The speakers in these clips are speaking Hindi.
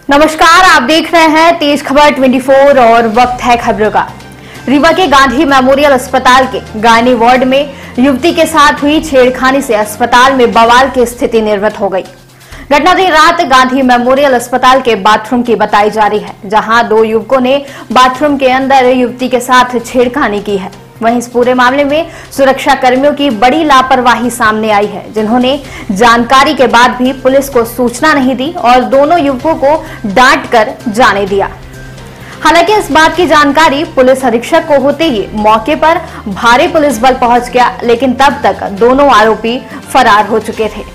नमस्कार, आप देख रहे हैं तेज खबर 24 और वक्त है खबरों का। रीवा के गांधी मेमोरियल अस्पताल के गायनी वार्ड में युवती के साथ हुई छेड़खानी से अस्पताल में बवाल की स्थिति निर्मित हो गई। घटना देर रात गांधी मेमोरियल अस्पताल के बाथरूम की बताई जा रही है, जहां दो युवकों ने बाथरूम के अंदर युवती के साथ छेड़खानी की है। वहीं इस पूरे मामले में सुरक्षा कर्मियों की बड़ी लापरवाही सामने आई है, जिन्होंने जानकारी के बाद भी पुलिस को सूचना नहीं दी और दोनों युवकों को डांट कर जाने दिया। हालांकि इस बात की जानकारी पुलिस अधीक्षक को होते ही मौके पर भारी पुलिस बल पहुंच गया, लेकिन तब तक दोनों आरोपी फरार हो चुके थे।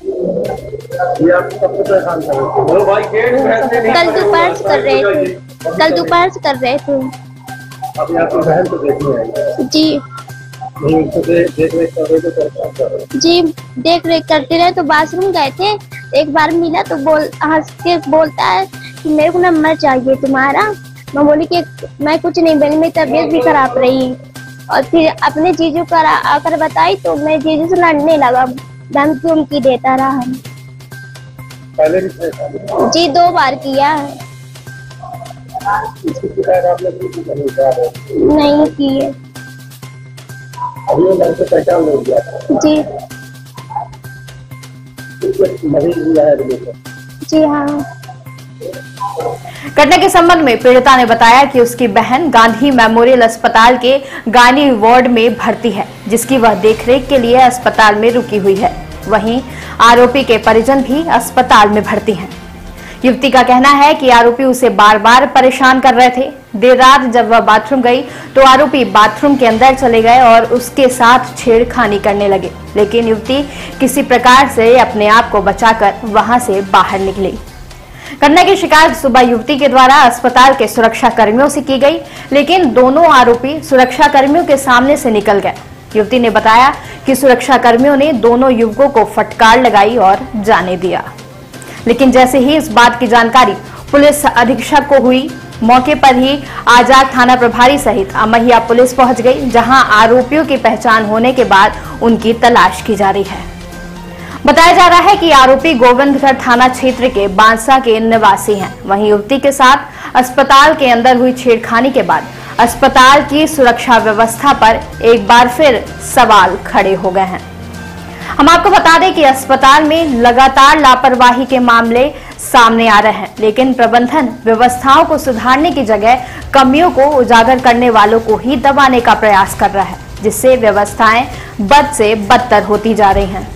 कल दोपहर से कर रहे थे। अब आपकी बहन को देखने आई जी नहीं, उसको देख रेख कर रहे थे जी देख रेख करते रहे तो बाथरूम गए थे। एक बार मिला तो हंस के बोलता है कि मेरे को नंबर चाहिए तुम्हारा। मैं बोली कि मैं कुछ नहीं बोली, मेरी तबीयत भी खराब रही। और फिर अपने जीजू को आकर बताई तो मैं जीजू से लड़ने लगा, धमकी उमकी देता रहा। पहले भी जी 2 बार किया है। नहीं किए पहचान नहीं दिया जी मरीज भी आया जी हाँ। घटना के संबंध में पीड़िता ने बताया कि उसकी बहन गांधी मेमोरियल अस्पताल के गायनी वार्ड में भर्ती है, जिसकी वह देखरेख के लिए अस्पताल में रुकी हुई है। वहीं आरोपी के परिजन भी अस्पताल में भर्ती हैं। युवती का कहना है कि आरोपी उसे बार बार परेशान कर रहे थे। देर रात जब वह बाथरूम गई तो आरोपी बाथरूम के अंदर चले गए और उसके साथ छेड़खानी करने लगे, लेकिन युवती किसी प्रकार से अपने आप को बचाकर वहां से बाहर निकली। घटना की शिकायत सुबह युवती के द्वारा अस्पताल के सुरक्षा कर्मियों से की गई, लेकिन दोनों आरोपी सुरक्षा कर्मियों के सामने से निकल गए। युवती ने बताया कि सुरक्षा कर्मियों ने दोनों युवकों को फटकार लगाई और जाने दिया, लेकिन जैसे ही इस बात की जानकारी पुलिस अधीक्षक को हुई, मौके पर ही आजाद थाना प्रभारी सहित अमहिया पुलिस पहुंच गई, जहां आरोपियों की पहचान होने के बाद उनकी तलाश की जा रही है। बताया जा रहा है कि आरोपी गोविंदगढ़ थाना क्षेत्र के बांसा के निवासी हैं। वहीं युवती के साथ अस्पताल के अंदर हुई छेड़खानी के बाद अस्पताल की सुरक्षा व्यवस्था पर एक बार फिर सवाल खड़े हो गए हैं। हम आपको बता दें कि अस्पताल में लगातार लापरवाही के मामले सामने आ रहे हैं, लेकिन प्रबंधन व्यवस्थाओं को सुधारने की जगह कमियों को उजागर करने वालों को ही दबाने का प्रयास कर रहा है, जिससे व्यवस्थाएं बद से बदतर होती जा रही हैं।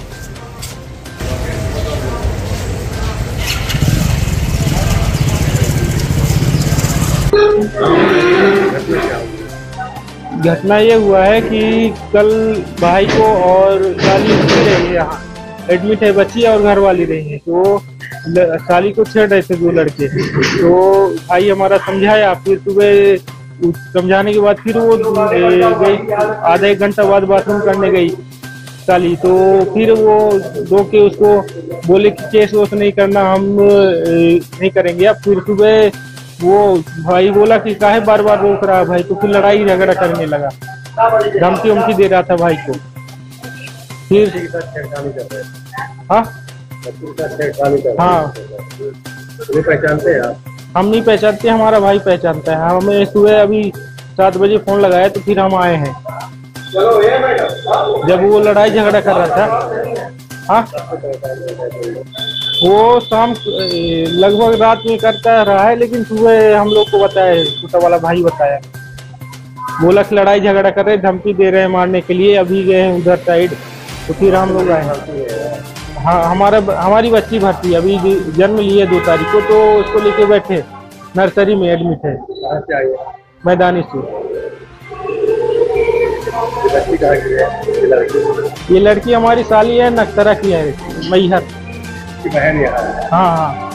घटना ये हुआ है कि कल भाई को और साली रही यहाँ एडमिट है, बच्ची और घर वाली रही है, तो साली को छेड़ रहे थे 2 लड़के। तो भाई हमारा समझाया, फिर सुबह समझाने के बाद फिर वो गई, आधा 1 घंटा बाद बाथरूम करने गई साली। तो फिर वो दो के उसको बोले कि केस वोस नहीं करना, हम नहीं करेंगे। अब फिर सुबह वो भाई बोला कि काहे बार बार रोक रहा है भाई, तो फिर लड़ाई झगड़ा करने लगा, धमकी उमकी दे रहा था भाई को। फिर हाँ पहचानते हैं आप? हम नहीं पहचानते, हमारा भाई पहचानता है। हमें सुबह अभी 7 बजे फोन लगाया तो फिर हम आए हैं, जब वो लड़ाई झगड़ा कर रहा था। हाँ, वो शाम लगभग रात में करता रहा है, लेकिन सुबह हम लोग को बताया, छोटा वाला भाई बताया, बोला कि लड़ाई झगड़ा कर रहे, धमकी दे रहे हैं मारने के लिए, अभी गए हैं उधर साइड। तो फिर हम लोग आए। हाँ, हमारी बच्ची भर्ती अभी जन्म लिए 2 तारीख को, तो उसको लेके बैठे, नर्सरी में एडमिट है, मैदानी से। ये लड़की हमारी साली है, नक्सरा की है, मैहर बहन है। हाँ हाँ।